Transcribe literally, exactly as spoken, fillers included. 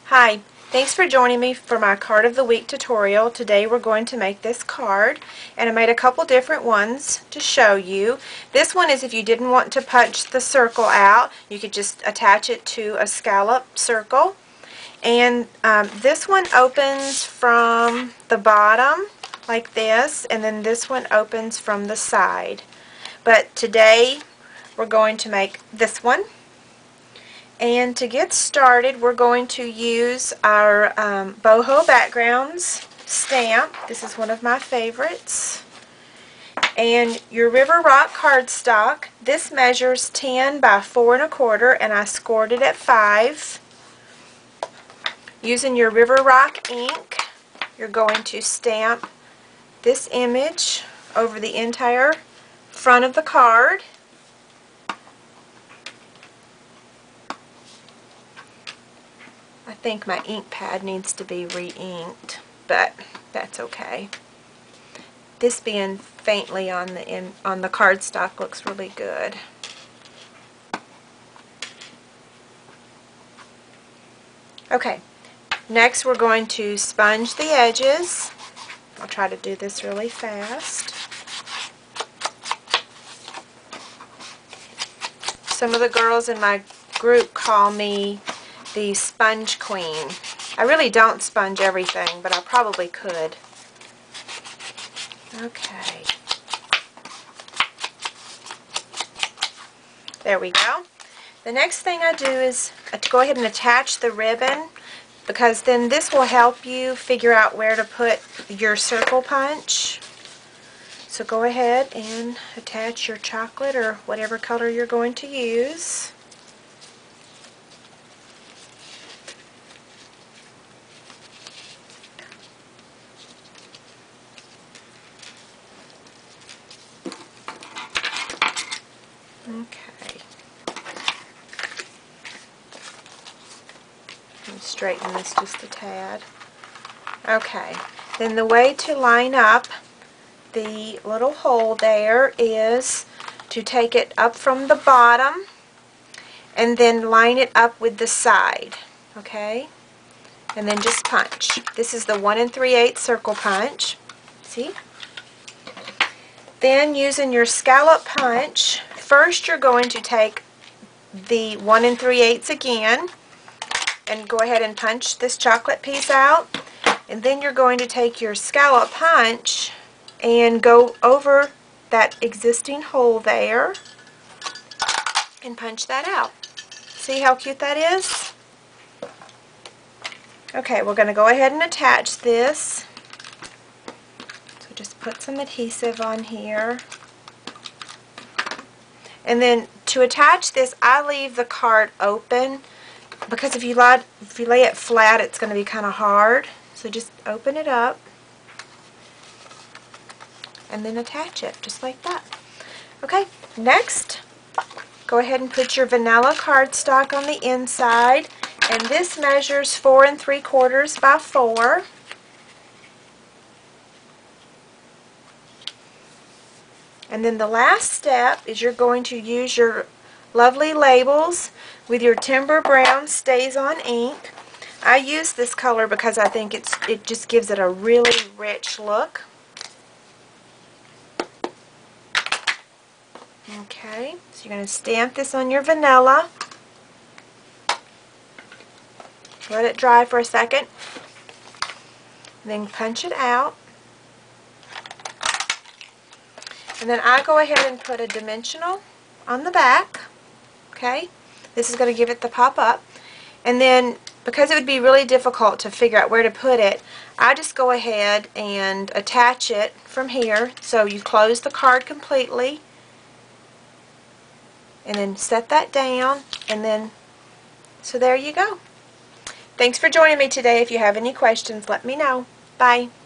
Hi, thanks for joining me for my Card of the Week tutorial. Today we're going to make this card, and I made a couple different ones to show you. This one is if you didn't want to punch the circle out, you could just attach it to a scallop circle. And um, this one opens from the bottom like this, and then this one opens from the side. But today we're going to make this one. And to get started, we're going to use our um, boho backgrounds stamp. This is one of my favorites. And your River Rock cardstock. This measures ten by four and a quarter, and I scored it at five. Using your River Rock ink, you're going to stamp this image over the entire front of the card. I think my ink pad needs to be re-inked, but that's okay. This being faintly on the in, on the cardstock looks really good. Okay, next we're going to sponge the edges. I'll try to do this really fast. Some of the girls in my group call me the sponge queen. I really don't sponge everything, but I probably could. Okay. There we go. The next thing I do is to go ahead and attach the ribbon, because then this will help you figure out where to put your circle punch. So go ahead and attach your chocolate or whatever color you're going to use. Okay. Let me straighten this just a tad. Okay. Then the way to line up the little hole there is to take it up from the bottom and then line it up with the side. Okay? And then just punch. This is the one and three eighths circle punch. See? Then using your scallop punch, first you're going to take the one and three eighths again and go ahead and punch this chocolate piece out, and then you're going to take your scallop punch and go over that existing hole there and punch that out. See how cute that is? Okay, we're going to go ahead and attach this. So just put some adhesive on here. And then to attach this, I leave the card open, because if you lay, if you lay it flat, it's going to be kind of hard. So just open it up and then attach it just like that. Okay, next, go ahead and put your vanilla cardstock on the inside, and this measures four and three quarters by four. And then the last step is you're going to use your lovely labels with your Timber Brown Stays On ink. I use this color because I think it's it just gives it a really rich look. Okay, so you're going to stamp this on your vanilla. Let it dry for a second. Then punch it out. And then I go ahead and put a dimensional on the back. Okay, this is going to give it the pop up. And then, because it would be really difficult to figure out where to put it, I just go ahead and attach it from here. So you close the card completely, and then set that down, and then, so there you go. Thanks for joining me today. If you have any questions, let me know. Bye.